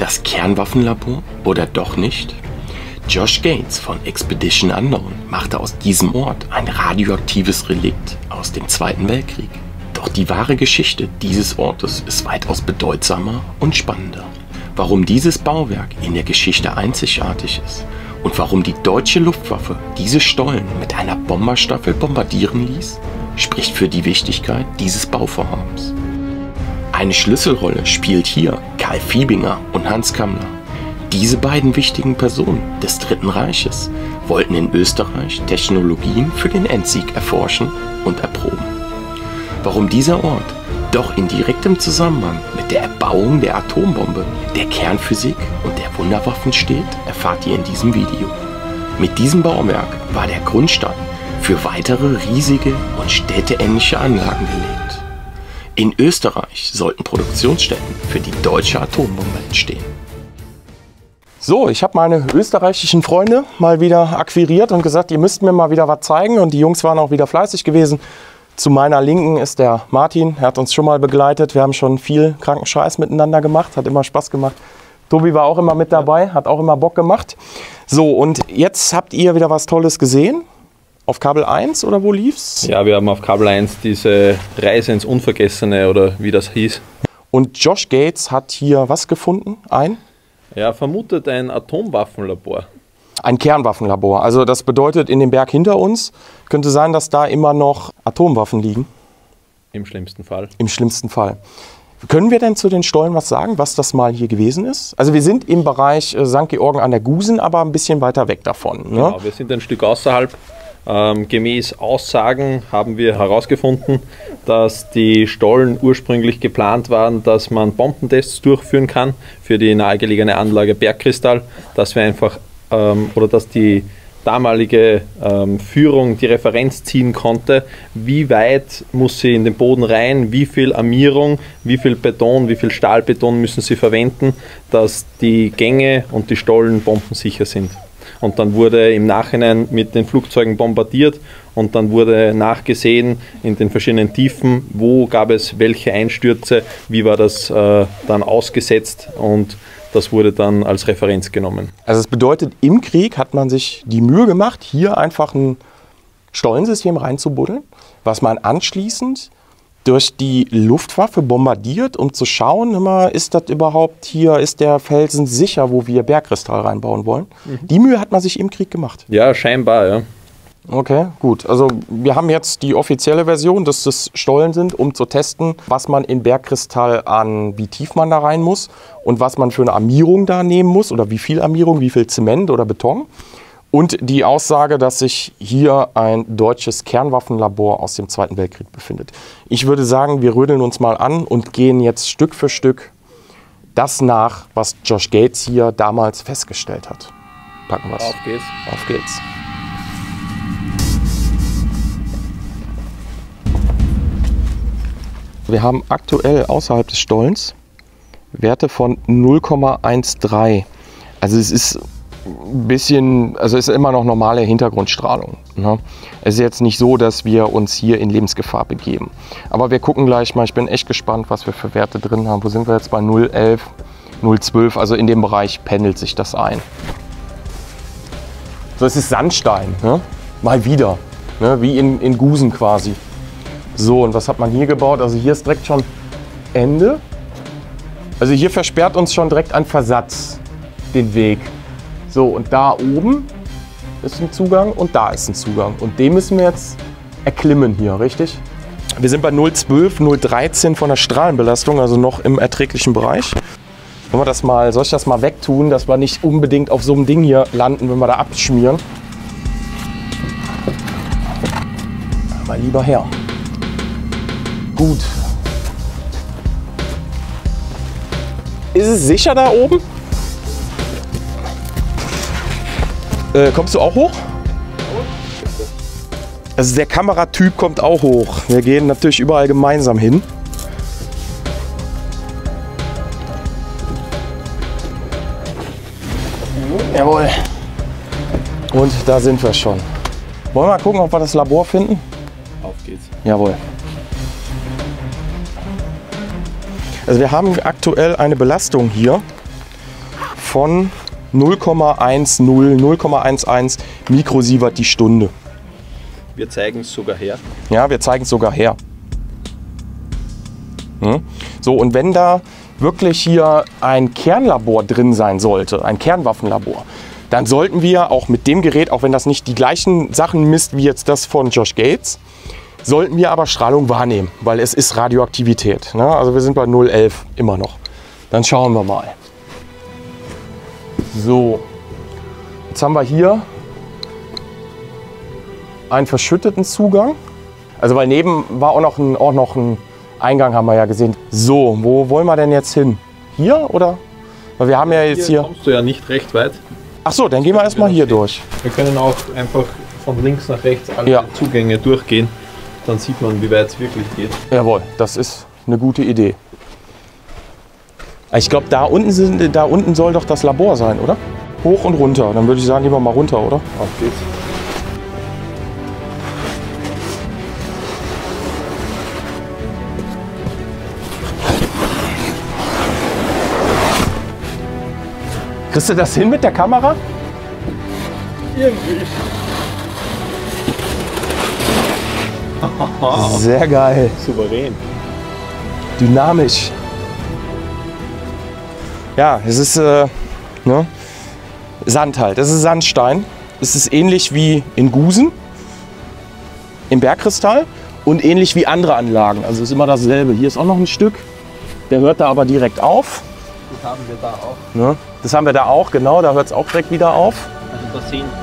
Das Kernwaffenlabor oder doch nicht? Josh Gates von Expedition Unknown machte aus diesem Ort ein radioaktives Relikt aus dem Zweiten Weltkrieg. Doch die wahre Geschichte dieses Ortes ist weitaus bedeutsamer und spannender. Warum dieses Bauwerk in der Geschichte einzigartig ist und warum die deutsche Luftwaffe diese Stollen mit einer Bomberstaffel bombardieren ließ, spricht für die Wichtigkeit dieses Bauvorhabens. Eine Schlüsselrolle spielt hier Karl Fiebinger und Hans Kammler. Diese beiden wichtigen Personen des Dritten Reiches wollten in Österreich Technologien für den Endsieg erforschen und erproben. Warum dieser Ort doch in direktem Zusammenhang mit der Erbauung der Atombombe, der Kernphysik und der Wunderwaffen steht, erfahrt ihr in diesem Video. Mit diesem Bauwerk war der Grundstein für weitere riesige und städteähnliche Anlagen gelegt. In Österreich sollten Produktionsstätten für die deutsche Atombombe entstehen. So, ich habe meine österreichischen Freunde mal wieder akquiriert und gesagt, ihr müsst mir mal wieder was zeigen. Und die Jungs waren auch wieder fleißig gewesen. Zu meiner Linken ist der Martin, er hat uns schon mal begleitet. Wir haben schon viel kranken Scheiß miteinander gemacht, hat immer Spaß gemacht. Tobi war auch immer mit dabei, hat auch immer Bock gemacht. So, und jetzt habt ihr wieder was Tolles gesehen. Auf Kabel 1 oder wo lief's? Ja, wir haben auf Kabel 1 diese Reise ins Unvergessene oder wie das hieß. Und Josh Gates hat hier was gefunden? Ja, vermutet ein Atomwaffenlabor. Ein Kernwaffenlabor. Also das bedeutet, in dem Berg hinter uns könnte sein, dass da immer noch Atomwaffen liegen. Im schlimmsten Fall. Im schlimmsten Fall. Können wir denn zu den Stollen was sagen, was das mal hier gewesen ist? Also wir sind im Bereich St. Georgen an der Gusen, aber ein bisschen weiter weg davon. Ne? Genau, wir sind ein Stück außerhalb. Gemäß Aussagen haben wir herausgefunden, dass die Stollen ursprünglich geplant waren, dass man Bombentests durchführen kann für die nahegelegene Anlage Bergkristall, dass wir einfach oder dass die damalige Führung die Referenz ziehen konnte, wie weit muss sie in den Boden rein, wie viel Armierung, wie viel Beton, wie viel Stahlbeton müssen sie verwenden, dass die Gänge und die Stollen bombensicher sind. Und dann wurde im Nachhinein mit den Flugzeugen bombardiert und dann wurde nachgesehen in den verschiedenen Tiefen, wo gab es welche Einstürze, wie war das dann ausgesetzt, und das wurde dann als Referenz genommen. Also es bedeutet, im Krieg hat man sich die Mühe gemacht, hier einfach ein Stollensystem reinzubuddeln, was man anschließend durch die Luftwaffe bombardiert, um zu schauen, ist das überhaupt hier, ist der Felsen sicher, wo wir Bergkristall reinbauen wollen. Die Mühe hat man sich im Krieg gemacht. Ja, scheinbar, ja. Okay, gut. Also wir haben jetzt die offizielle Version, dass das Stollen sind, um zu testen, was man in Bergkristall wie tief man da rein muss und was man für eine Armierung da nehmen muss oder wie viel Armierung, wie viel Zement oder Beton. Und die Aussage, dass sich hier ein deutsches Kernwaffenlabor aus dem Zweiten Weltkrieg befindet. Ich würde sagen, wir rödeln uns mal an und gehen jetzt Stück für Stück das nach, was Josh Gates hier damals festgestellt hat. Packen wir es. Auf geht's. Auf geht's. Wir haben aktuell außerhalb des Stollens Werte von 0,13. Also es ist ein bisschen, also es ist immer noch normale Hintergrundstrahlung. Ne? Es ist jetzt nicht so, dass wir uns hier in Lebensgefahr begeben. Aber wir gucken gleich mal, ich bin echt gespannt, was wir für Werte drin haben. Wo sind wir jetzt? Bei 0,11, 0,12, also in dem Bereich pendelt sich das ein. So, es ist Sandstein, ne? Mal wieder, ne? Wie in Gusen quasi. So, und was hat man hier gebaut? Also hier ist direkt schon Ende. Also hier versperrt uns schon direkt ein Versatz den Weg. So, und da oben ist ein Zugang und da ist ein Zugang. Und den müssen wir jetzt erklimmen hier, richtig? Wir sind bei 0,12, 0,13 von der Strahlenbelastung, also noch im erträglichen Bereich. Wollen wir das mal, soll ich das mal wegtun, dass wir nicht unbedingt auf so einem Ding hier landen, wenn wir da abschmieren? Aber lieber her. Gut. Ist es sicher da oben? Kommst du auch hoch? Also der Kameratyp kommt auch hoch. Wir gehen natürlich überall gemeinsam hin. Jawohl. Und da sind wir schon. Wollen wir mal gucken, ob wir das Labor finden? Auf geht's. Jawohl. Also wir haben aktuell eine Belastung hier von 0,10, 0,11 Mikrosievert die Stunde. Wir zeigen es sogar her. Ja, wir zeigen es sogar her. So, und wenn da wirklich hier ein Kernlabor drin sein sollte, ein Kernwaffenlabor, dann sollten wir auch mit dem Gerät, auch wenn das nicht die gleichen Sachen misst wie jetzt das von Josh Gates, sollten wir aber Strahlung wahrnehmen, weil es ist Radioaktivität. Ne? Also wir sind bei 0,11 immer noch. Dann schauen wir mal. So, jetzt haben wir hier einen verschütteten Zugang. Also weil neben war auch noch ein Eingang, haben wir ja gesehen. So, wo wollen wir denn jetzt hin? Hier oder? Weil wir haben ja jetzt hier. Kommst du ja nicht recht weit. Ach so, dann gehen wir erstmal hier durch. Wir können auch einfach von links nach rechts alle Zugänge durchgehen. Dann sieht man, wie weit es wirklich geht. Jawohl, das ist eine gute Idee. Ich glaube, da unten soll doch das Labor sein, oder? Hoch und runter. Dann würde ich sagen, gehen wir mal runter, oder? Auf geht's. Kriegst du das hin mit der Kamera? Irgendwie. Sehr geil. Souverän. Dynamisch. Ja, es ist Sand halt. Es ist Sandstein. Es ist ähnlich wie in Gusen, im Bergkristall und ähnlich wie andere Anlagen. Also es ist immer dasselbe. Hier ist auch noch ein Stück. Der hört da aber direkt auf. Das haben wir da auch. Ne? Das haben wir da auch, genau. Da hört es auch direkt wieder auf. Also da sehen.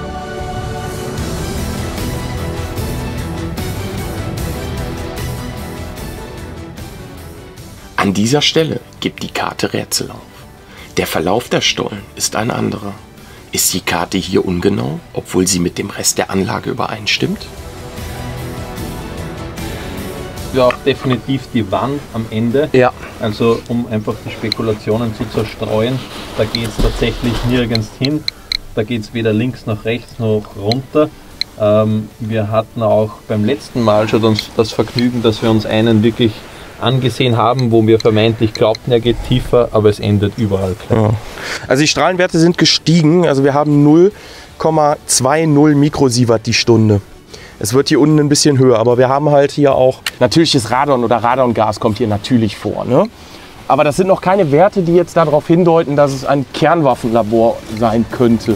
An dieser Stelle gibt die Karte Rätsel auf. Der Verlauf der Stollen ist ein anderer. Ist die Karte hier ungenau, obwohl sie mit dem Rest der Anlage übereinstimmt? Ja, auch definitiv die Wand am Ende. Ja. Also um einfach die Spekulationen zu zerstreuen, da geht es tatsächlich nirgends hin. Da geht es weder links noch rechts noch runter. Wir hatten auch beim letzten Mal schon das Vergnügen, dass wir uns einen wirklich angesehen haben, wo wir vermeintlich glaubten, er geht tiefer, aber es endet überall klein. Ja. Also die Strahlenwerte sind gestiegen. Also wir haben 0,20 Mikrosievert die Stunde. Es wird hier unten ein bisschen höher, aber wir haben halt hier auch natürliches Radon oder Radongas kommt hier natürlich vor. Ne? Aber das sind noch keine Werte, die jetzt darauf hindeuten, dass es ein Kernwaffenlabor sein könnte.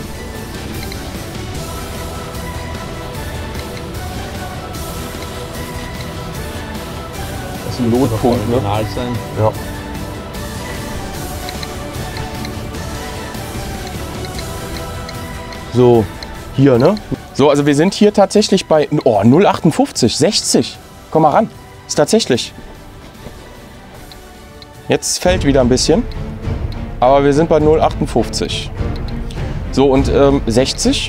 Das ist ein Notpunkt. Ne? Sein. Ja. So, hier, ne? So, also wir sind hier tatsächlich bei 0,58, 60. Komm mal ran. Ist tatsächlich. Jetzt fällt wieder ein bisschen. Aber wir sind bei 0,58. So, und 60.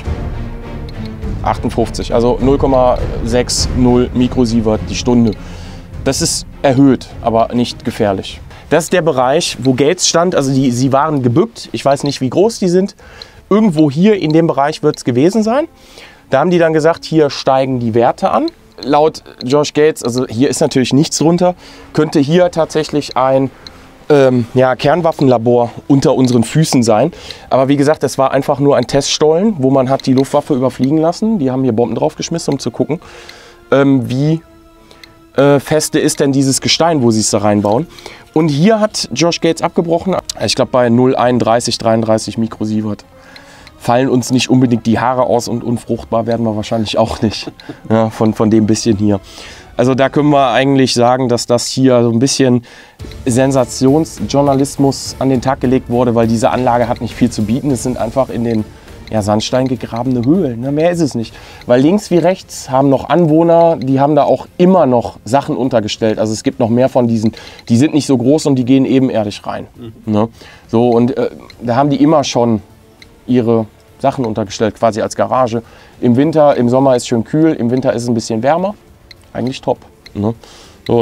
58, also 0,60 Mikrosievert die Stunde. Das ist erhöht, aber nicht gefährlich. Das ist der Bereich, wo Gates stand. Also sie waren gebückt. Ich weiß nicht, wie groß die sind. Irgendwo hier in dem Bereich wird es gewesen sein. Da haben die dann gesagt, hier steigen die Werte an. Laut Josh Gates, also hier ist natürlich nichts drunter, könnte hier tatsächlich ein Kernwaffenlabor unter unseren Füßen sein. Aber wie gesagt, das war einfach nur ein Teststollen, wo man hat die Luftwaffe überfliegen lassen. Die haben hier Bomben draufgeschmissen, um zu gucken, wie feste ist denn dieses Gestein, wo sie es da reinbauen. Und hier hat Josh Gates abgebrochen, ich glaube bei 0,31, 33 Mikrosievert. Fallen uns nicht unbedingt die Haare aus und unfruchtbar werden wir wahrscheinlich auch nicht, ja, von dem bisschen hier. Also da können wir eigentlich sagen, dass das hier so ein bisschen Sensationsjournalismus an den Tag gelegt wurde, weil diese Anlage hat nicht viel zu bieten. Es sind einfach in den Sandstein gegrabene Höhlen, ne? Mehr ist es nicht. Weil links wie rechts haben noch Anwohner, die haben da auch immer noch Sachen untergestellt. Also es gibt noch mehr von diesen, die sind nicht so groß und die gehen ebenerdig rein. Ne? So, und da haben die immer schon ihre Sachen untergestellt, quasi als Garage. Im Winter, im Sommer ist es schön kühl, im Winter ist es ein bisschen wärmer. Eigentlich top. Ne? So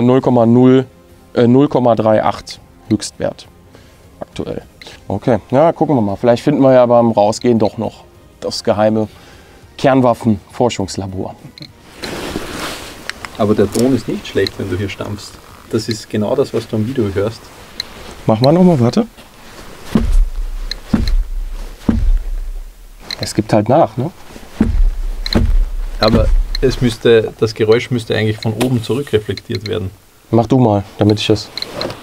0,38 Höchstwert aktuell. Okay, ja, gucken wir mal. Vielleicht finden wir ja beim Rausgehen doch noch das geheime Kernwaffenforschungslabor. Aber der Ton ist nicht schlecht, wenn du hier stampfst. Das ist genau das, was du am Video hörst. Mach mal nochmal, warte. Es gibt halt nach, ne? Aber das Geräusch müsste eigentlich von oben zurückreflektiert werden. Mach du mal, damit ich das...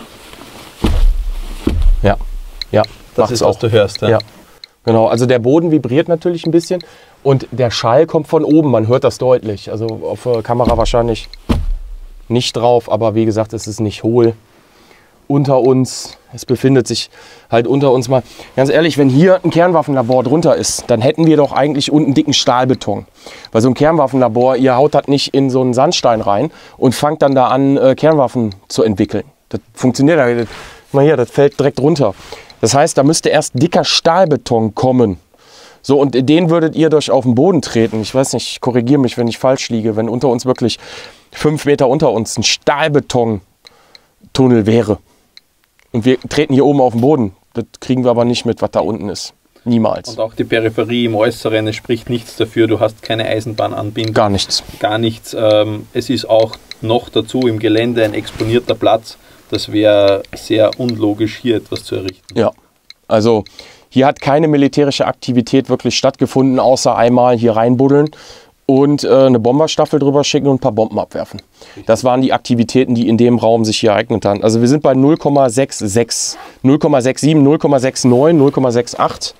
Ja, ja. Das ist, was du hörst. Ja, genau. Also der Boden vibriert natürlich ein bisschen und der Schall kommt von oben. Man hört das deutlich. Also auf der Kamera wahrscheinlich nicht drauf, aber wie gesagt, es ist nicht hohl. Unter uns, es befindet sich halt unter uns mal. Ganz ehrlich, wenn hier ein Kernwaffenlabor drunter ist, dann hätten wir doch eigentlich unten dicken Stahlbeton. Weil so ein Kernwaffenlabor, ihr haut das nicht in so einen Sandstein rein und fangt dann da an, Kernwaffen zu entwickeln. Das funktioniert. Mal hier, das fällt direkt runter. Das heißt, da müsste erst dicker Stahlbeton kommen. So, und den würdet ihr durch auf den Boden treten. Ich weiß nicht, korrigiere mich, wenn ich falsch liege. Wenn unter uns wirklich 5 Meter unter uns ein Stahlbetontunnel wäre. Und wir treten hier oben auf den Boden. Das kriegen wir aber nicht mit, was da unten ist. Niemals. Und auch die Peripherie im Äußeren, es spricht nichts dafür. Du hast keine Eisenbahnanbindung. Gar nichts. Gar nichts. Es ist auch noch dazu im Gelände ein exponierter Platz. Das wäre sehr unlogisch, hier etwas zu errichten. Ja, also hier hat keine militärische Aktivität wirklich stattgefunden, außer einmal hier reinbuddeln und eine Bomberstaffel drüber schicken und ein paar Bomben abwerfen. Das waren die Aktivitäten, die in dem Raum sich hier ereignet haben. Also wir sind bei 0,66, 0,67, 0,69, 0,68,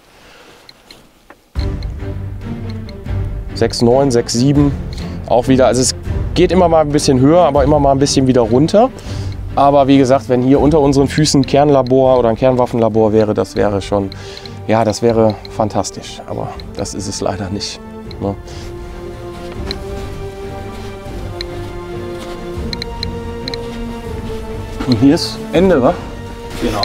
6,9, 6,7, auch wieder. Also es geht immer mal ein bisschen höher, aber immer mal ein bisschen wieder runter. Aber wie gesagt, wenn hier unter unseren Füßen ein Kernlabor oder ein Kernwaffenlabor wäre, das wäre schon, ja, das wäre fantastisch. Aber das ist es leider nicht. Ne? Und hier ist Ende, wa? Genau.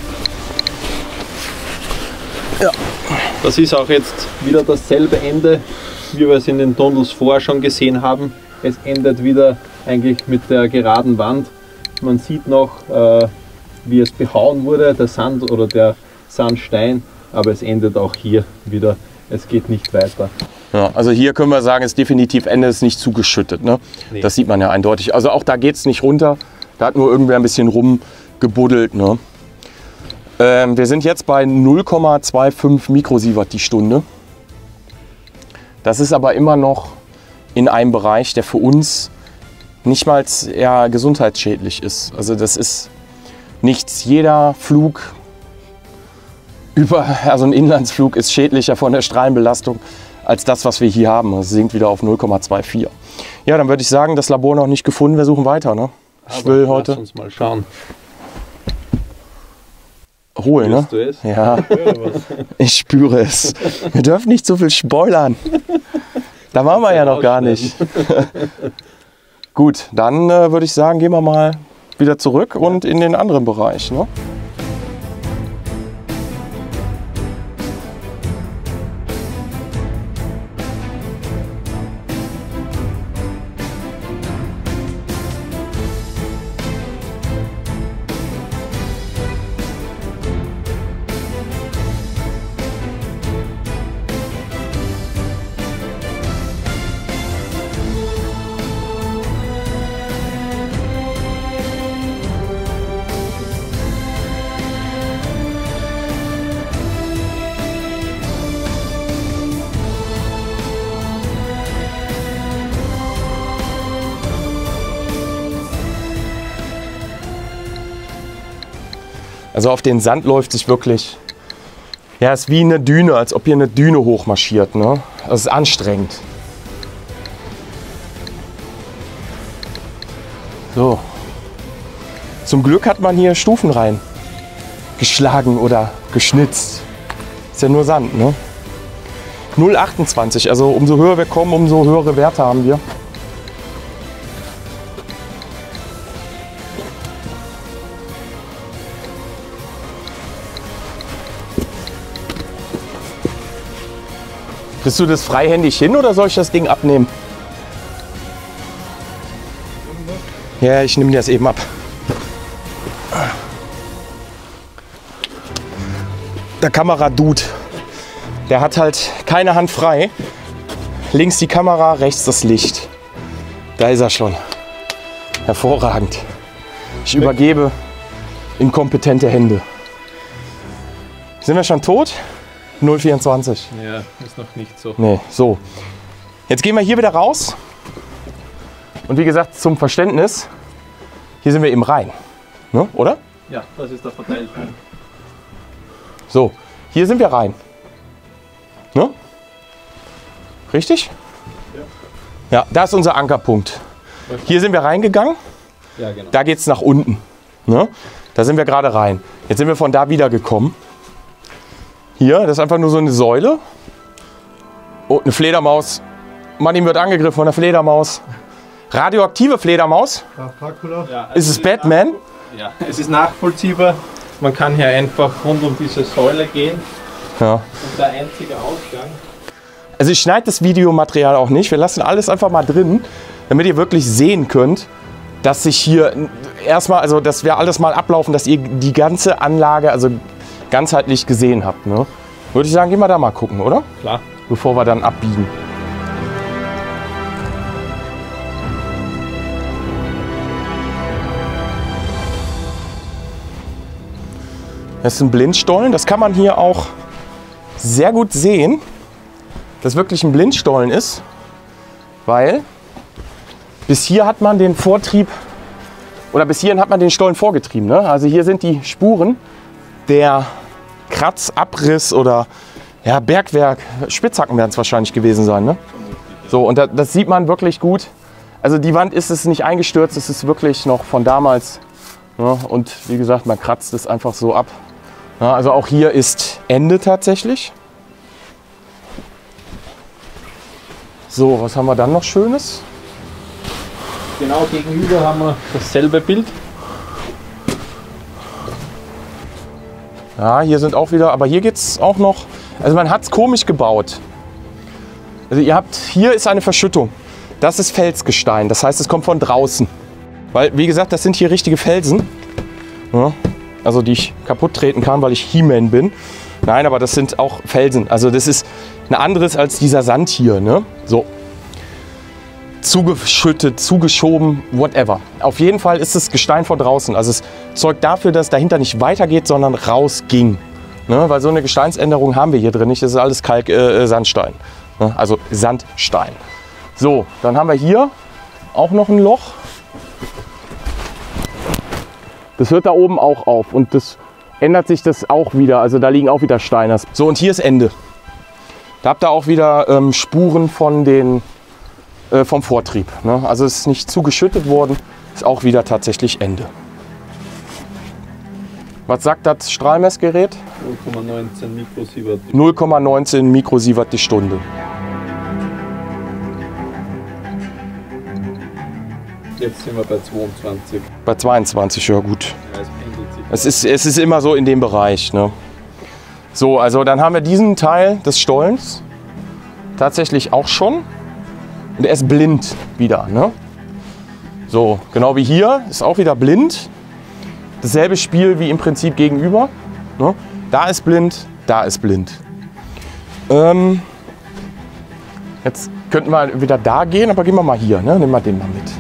Ja. Das ist auch jetzt wieder dasselbe Ende, wie wir es in den Tunnels vorher schon gesehen haben. Es endet wieder eigentlich mit der geraden Wand. Man sieht noch, wie es behauen wurde, der Sand oder der Sandstein, aber es endet auch hier wieder. Es geht nicht weiter. Ja, also hier können wir sagen, ist definitiv Ende, ist nicht zugeschüttet. Ne? Nee. Das sieht man ja eindeutig. Also auch da geht es nicht runter. Da hat nur irgendwer ein bisschen rumgebuddelt. Ne? Wir sind jetzt bei 0,25 Mikrosievert die Stunde. Das ist aber immer noch in einem Bereich, der für uns nicht mal eher gesundheitsschädlich ist. Also das ist nichts. Jeder Flug also ein Inlandsflug ist schädlicher von der Strahlenbelastung als das, was wir hier haben. Es sinkt wieder auf 0,24. Ja, dann würde ich sagen, das Labor noch nicht gefunden. Wir suchen weiter. Ne? Ich will heute. Lass uns mal schauen. Ruhe, ne? Du es? Ja, ich spüre es. Wir dürfen nicht so viel spoilern. Da waren wir ja noch gar nicht. Gut, dann würde ich sagen, gehen wir mal wieder zurück und in den anderen Bereich. Ne? Also auf den Sand läuft sich wirklich, ja, es ist wie eine Düne, als ob ihr eine Düne hochmarschiert. Ne? Das ist anstrengend. So. Zum Glück hat man hier Stufen rein geschlagen oder geschnitzt. Ist ja nur Sand, ne? 0,28, also umso höher wir kommen, umso höhere Werte haben wir. Kriegst du das freihändig hin oder soll ich das Ding abnehmen? Ja, ich nehme das eben ab. Der Kameradude, der hat halt keine Hand frei. Links die Kamera, rechts das Licht. Da ist er schon. Hervorragend. Ich übergebe in kompetente Hände. Sind wir schon tot? 0,24. Ja, ist noch nicht so. Nee, so. Jetzt gehen wir hier wieder raus. Und wie gesagt, zum Verständnis, hier sind wir eben rein. Ne? Oder? Ja, das ist der Verteilpunkt. So, hier sind wir rein. Ne? Richtig? Ja. Ja, da ist unser Ankerpunkt. Hier sind wir reingegangen. Ja, genau. Da geht es nach unten. Ne? Da sind wir gerade rein. Jetzt sind wir von da wieder gekommen. Hier, das ist einfach nur so eine Säule. Und eine Fledermaus. Manni wird angegriffen von einer Fledermaus. Radioaktive Fledermaus. Ja, Ist es Batman? Ja, es ist nachvollziehbar. Man kann hier einfach rund um diese Säule gehen. Ja. Und der einzige Ausgang. Also ich schneide das Videomaterial auch nicht. Wir lassen alles einfach mal drin, damit ihr wirklich sehen könnt, dass sich hier erstmal, also dass wir alles mal ablaufen, dass ihr die ganze Anlage also ganzheitlich gesehen habt. Ne? Würde ich sagen, gehen wir da mal gucken, oder? Klar. Bevor wir dann abbiegen. Das ist ein Blindstollen. Das kann man hier auch sehr gut sehen, dass wirklich ein Blindstollen ist, weil bis hier hat man den Vortrieb oder bis hierhin hat man den Stollen vorgetrieben. Ne? Also hier sind die Spuren der Kratz, Abriss oder ja, Bergwerk, Spitzhacken werden es wahrscheinlich gewesen sein. Ne? So, und das sieht man wirklich gut. Also die Wand ist es nicht eingestürzt, es ist wirklich noch von damals. Ne? Und wie gesagt, man kratzt es einfach so ab. Ja, also auch hier ist Ende tatsächlich. So, was haben wir dann noch Schönes? Genau gegenüber haben wir dasselbe Bild. Ja, hier sind auch wieder, aber hier geht es auch noch. Also man hat es komisch gebaut. Also ihr habt, hier ist eine Verschüttung. Das ist Felsgestein, das heißt, es kommt von draußen. Weil, wie gesagt, das sind hier richtige Felsen. Ja, also die ich kaputt treten kann, weil ich He-Man bin. Nein, aber das sind auch Felsen. Also das ist ein anderes als dieser Sand hier. Ne? So. Zugeschüttet, zugeschoben, whatever. Auf jeden Fall ist es Gestein von draußen. Also es zeugt dafür, dass es dahinter nicht weitergeht, sondern rausging. Ne? Weil so eine Gesteinsänderung haben wir hier drin nicht. Das ist alles Sandstein. Ne? Also Sandstein. So, dann haben wir hier auch noch ein Loch. Das hört da oben auch auf und das ändert sich das auch wieder. Also da liegen auch wieder Steine. So, und hier ist Ende. Da habt ihr auch wieder Spuren von vom Vortrieb. Ne? Also es ist nicht zugeschüttet worden, ist auch wieder tatsächlich Ende. Was sagt das Strahlmessgerät? 0,19 Mikrosievert. 0,19 Mikrosievert die Stunde. Jetzt sind wir bei 22. Bei 22, ja gut. Ja, es pendelt sich. Es ist immer so in dem Bereich. Ne? So, also dann haben wir diesen Teil des Stollens tatsächlich auch schon. Und er ist blind wieder. Ne? So, genau wie hier, ist auch wieder blind. Dasselbe Spiel wie im Prinzip gegenüber. Ne? Da ist blind, da ist blind. Jetzt könnten wir wieder da gehen, aber gehen wir mal hier. Ne? Nehmen wir den mal mit.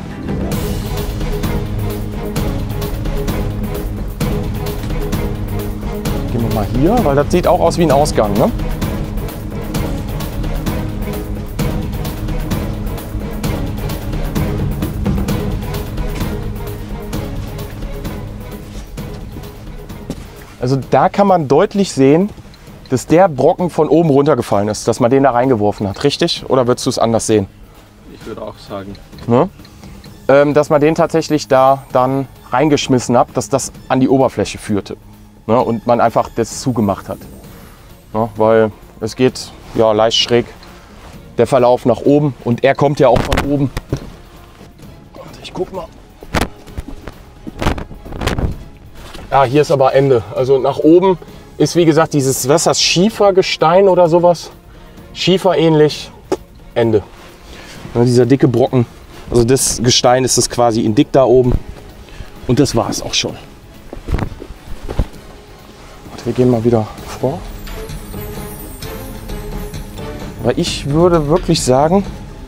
Gehen wir mal hier, weil das sieht auch aus wie ein Ausgang. Ne? Also da kann man deutlich sehen, dass der Brocken von oben runtergefallen ist, dass man den da reingeworfen hat. Richtig? Oder würdest du es anders sehen? Ich würde auch sagen. Ne? Dass man den tatsächlich da dann reingeschmissen hat, dass das an die Oberfläche führte. Ne? Und man einfach das zugemacht hat. Ne? Weil es geht ja leicht schräg der Verlauf nach oben und er kommt ja auch von oben. Und ich guck mal. Ja, hier ist aber Ende. Also nach oben ist wie gesagt dieses, was ist das, Schiefergestein oder sowas? Schieferähnlich. Ende. Ja, dieser dicke Brocken. Also das Gestein ist das quasi in dick da oben. Und das war es auch schon. Und wir gehen mal wieder vor. Aber ich würde wirklich sagen,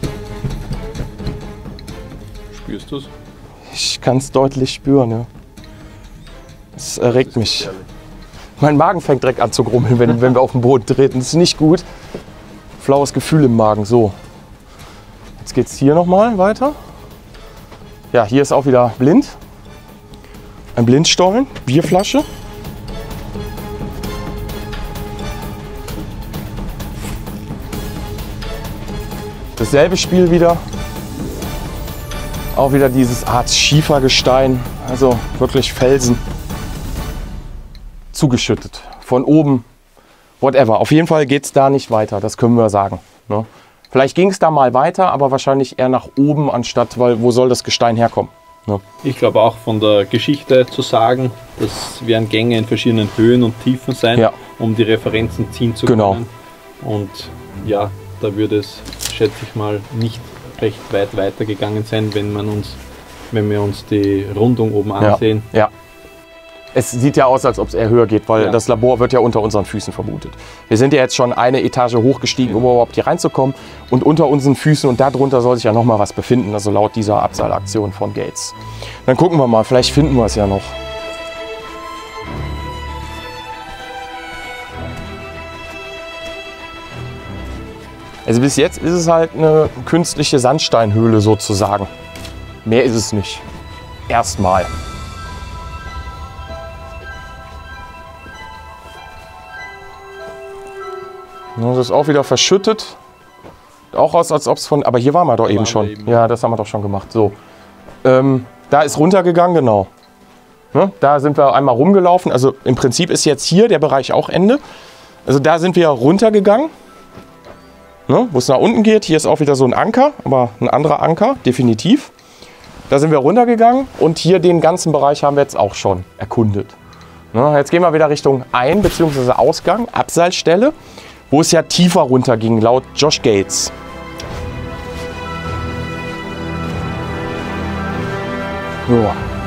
Spürst du es? ich kann es deutlich spüren. Ja. Es erregt mich. Mein Magen fängt direkt an zu grummeln, wenn wir auf den Boden treten. Das ist nicht gut. Flaues Gefühl im Magen. So, jetzt geht es hier nochmal weiter. Ja, hier ist auch wieder blind. Ein Blindstollen, Bierflasche. Dasselbe Spiel wieder. Auch wieder dieses Art Schiefergestein, also wirklich Felsen. Zugeschüttet. Von oben, whatever. Auf jeden Fall geht es da nicht weiter, das können wir sagen. Ne? Vielleicht ging es da mal weiter, aber wahrscheinlich eher nach oben, anstatt, weil wo soll das Gestein herkommen? Ne? Ich glaube auch von der Geschichte zu sagen, das werden Gänge in verschiedenen Höhen und Tiefen sein, ja, um die Referenzen ziehen zu können. Genau. Und ja, da würde es, schätze ich mal, nicht recht weit weitergegangen sein, wenn wir uns die Rundung oben ansehen. Ja. Es sieht ja aus, als ob es eher höher geht, weil das Labor wird ja unter unseren Füßen vermutet. Wir sind ja jetzt schon eine Etage hochgestiegen, um überhaupt hier reinzukommen. Und unter unseren Füßen und darunter soll sich ja noch mal was befinden, also laut dieser Abseilaktion von Gates. Dann gucken wir mal, vielleicht finden wir es ja noch. Also bis jetzt ist es halt eine künstliche Sandsteinhöhle sozusagen. Mehr ist es nicht. Erstmal. Das ist auch wieder verschüttet. Auch aus, als ob es von... Aber hier waren wir doch eben schon. Ja, das haben wir doch schon gemacht. So. Da ist runtergegangen, genau. Ne? Da sind wir einmal rumgelaufen. Also im Prinzip ist jetzt hier der Bereich auch Ende. Also da sind wir runtergegangen. Ne? Wo es nach unten geht. Hier ist auch wieder so ein Anker. Aber ein anderer Anker, definitiv. Da sind wir runtergegangen. Und hier den ganzen Bereich haben wir jetzt auch schon erkundet. Ne? Jetzt gehen wir wieder Richtung Ein- bzw. Ausgang, Abseilstelle, wo es ja tiefer runter ging, laut Josh Gates. So.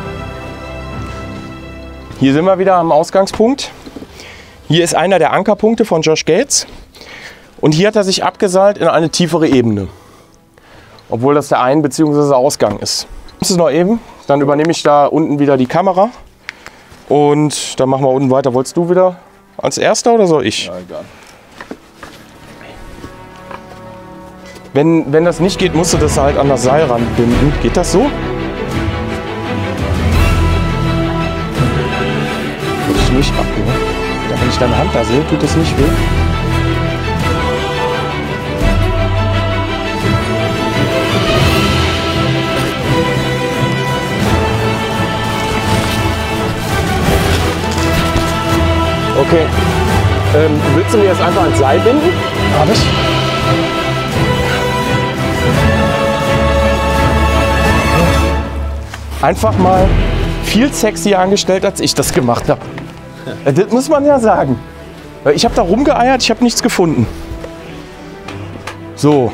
Hier sind wir wieder am Ausgangspunkt. Hier ist einer der Ankerpunkte von Josh Gates. Und hier hat er sich abgeseilt in eine tiefere Ebene. Obwohl das der Ein- bzw. Ausgang ist. Das ist noch eben. Dann übernehme ich da unten wieder die Kamera. Und dann machen wir unten weiter. Wolltest du wieder als Erster oder soll ich? Ja, egal. Wenn das nicht geht, musst du das halt an das Seil ranbinden. Geht das so? Tut es nicht ab, ne? Ja, wenn ich deine Hand da sehe, tut es nicht weh. Okay. Willst du mir das einfach ans Seil binden? Hab ich. Einfach mal viel sexier angestellt, als ich das gemacht habe. Das muss man ja sagen. Ich habe da rumgeeiert, ich habe nichts gefunden. So.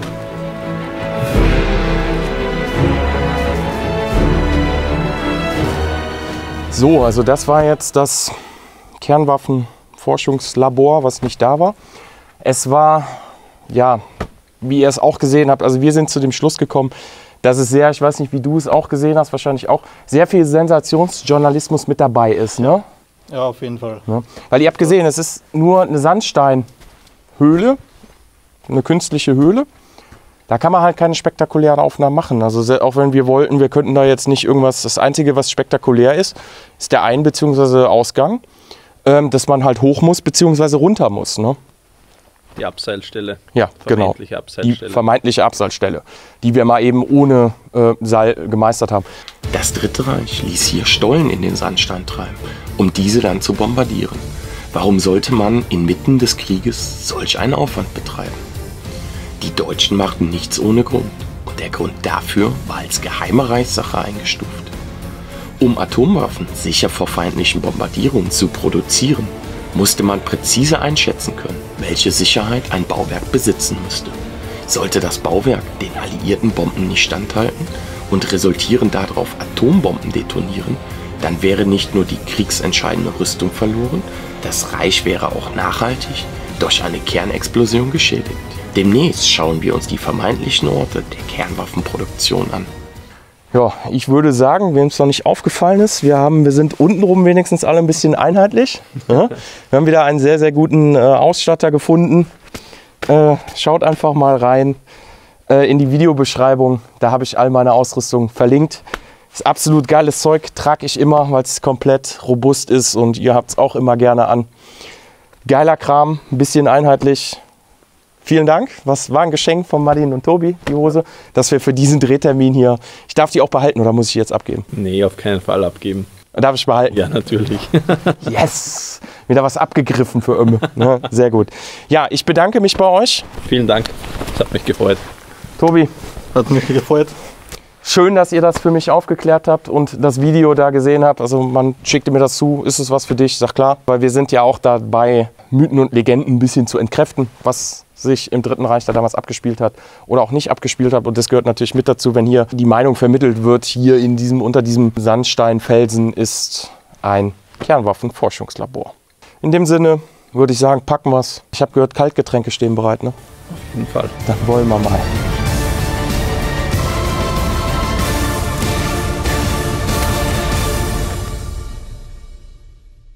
So, also das war jetzt das Kernwaffenforschungslabor, was nicht da war. Es war, ja, wie ihr es auch gesehen habt, also wir sind zu dem Schluss gekommen, dass es sehr, ich weiß nicht, wie du es auch gesehen hast, wahrscheinlich auch, sehr viel Sensationsjournalismus mit dabei ist, ne? Ja, auf jeden Fall. Ja. Weil ihr habt gesehen, es ist nur eine Sandsteinhöhle, eine künstliche Höhle. Da kann man halt keine spektakulären Aufnahmen machen. Also auch wenn wir wollten, wir könnten da jetzt nicht irgendwas, das Einzige, was spektakulär ist, ist der Ein- bzw. Ausgang, dass man halt hoch muss bzw. runter muss, ne? Die Abseilstelle. Ja, genau. Die vermeintliche Abseilstelle, die wir mal eben ohne Seil gemeistert haben. Das Dritte Reich ließ hier Stollen in den Sandstein treiben, um diese dann zu bombardieren. Warum sollte man inmitten des Krieges solch einen Aufwand betreiben? Die Deutschen machten nichts ohne Grund. Und der Grund dafür war als geheime Reichssache eingestuft. Um Atomwaffen sicher vor feindlichen Bombardierungen zu produzieren, musste man präzise einschätzen können, welche Sicherheit ein Bauwerk besitzen müsste. Sollte das Bauwerk den alliierten Bomben nicht standhalten und resultierend darauf Atombomben detonieren, dann wäre nicht nur die kriegsentscheidende Rüstung verloren, das Reich wäre auch nachhaltig durch eine Kernexplosion geschädigt. Demnächst schauen wir uns die vermeintlichen Orte der Kernwaffenproduktion an. Ja, ich würde sagen, wem es noch nicht aufgefallen ist, wir sind untenrum wenigstens alle ein bisschen einheitlich. Ja? Wir haben wieder einen sehr, sehr guten Ausstatter gefunden. Schaut einfach mal rein in die Videobeschreibung. Da habe ich all meine Ausrüstung verlinkt. Ist absolut geiles Zeug, trage ich immer, weil es komplett robust ist und ihr habt es auch immer gerne an. Geiler Kram, ein bisschen einheitlich. Vielen Dank. Was war ein Geschenk von Martin und Tobi, die Hose, dass wir für diesen Drehtermin hier. Ich darf die auch behalten oder muss ich jetzt abgeben? Nee, auf keinen Fall abgeben. Darf ich behalten? Ja, natürlich. Yes! Wieder was abgegriffen für Ömme. Ne? Sehr gut. Ja, ich bedanke mich bei euch. Vielen Dank. Es hat mich gefreut. Tobi. Hat mich gefreut. Schön, dass ihr das für mich aufgeklärt habt und das Video da gesehen habt. Also man schickte mir das zu. Ist es was für dich? Sag klar. Weil wir sind ja auch dabei, Mythen und Legenden ein bisschen zu entkräften, was sich im Dritten Reich da damals abgespielt hat oder auch nicht abgespielt hat. Und das gehört natürlich mit dazu, wenn hier die Meinung vermittelt wird, hier unter diesem Sandsteinfelsen ist ein Kernwaffenforschungslabor. In dem Sinne würde ich sagen, packen wir's. Ich habe gehört, Kaltgetränke stehen bereit, ne? Auf jeden Fall. Dann wollen wir mal.